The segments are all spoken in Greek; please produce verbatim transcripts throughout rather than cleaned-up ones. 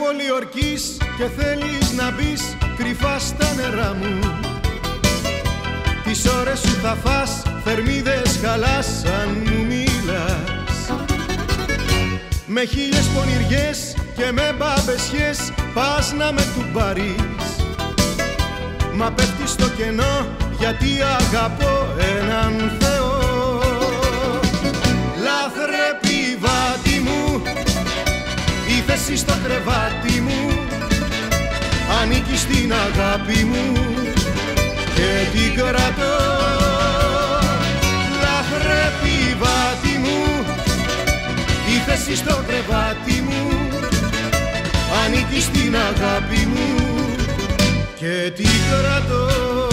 πολιορκής και θέλεις να μπεις κρυφά στα νερά μου. Τις ώρες σου θα φας, θερμίδες χαλάς αν μου μιλάς. Με χίλιες πονηριές και με μπαμπεσιές πας να με τουμπάρεις. Μα πέφτεις στο κενό γιατί αγαπώ έναν Θεό. Λάθρε πιβάτη μου, η θέση στο κρεβάτι μου ανήκει στην αγάπη μου και την κρατώ. Λάθρε πιβάτη μου, η θέση στο κρεβάτι μου ανήκει στην αγάπη μου και την κρατώ.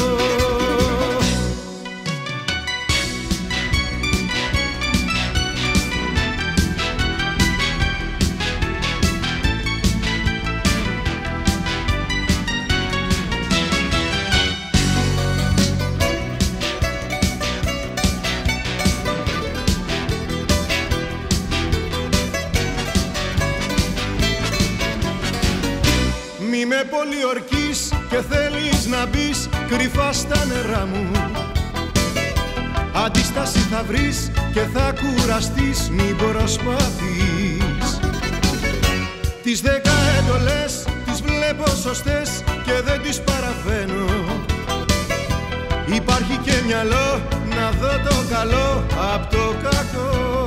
Μη με πολιορκείς και θέλεις να μπεις κρυφά στα νερά μου. Αντίσταση θα βρεις και θα κουραστείς, μην προσπαθείς. Τις δέκα έντολες τις βλέπω σωστές και δεν τις παραβαίνω. Υπάρχει και μυαλό να δω το καλό απ' το κακό.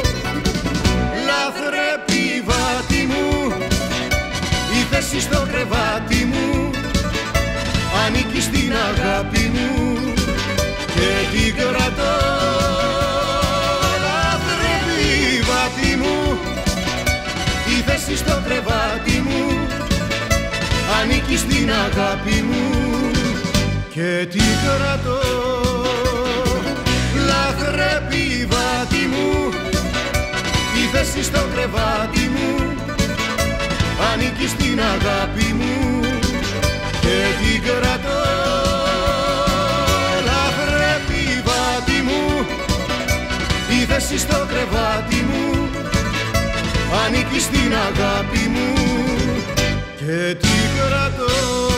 Λάθρε πιβάτη μου, η θέση στο κρεβάτι μου ανήκει στην αγάπη μου και την κρατώ. Λάθρε πιβάτη μου, η θέση στο κρεβάτι μου ανήκει στην αγάπη μου και την κρατώ. Λάθρε πιβάτη μου, η θέση στο κρεβάτι μου ανήκει στην αγάπη μου και την κρατώ. Λάθρε πιβάτη μου, η θέση στο κρεβάτι μου ανήκει στην αγάπη μου και την κρατώ.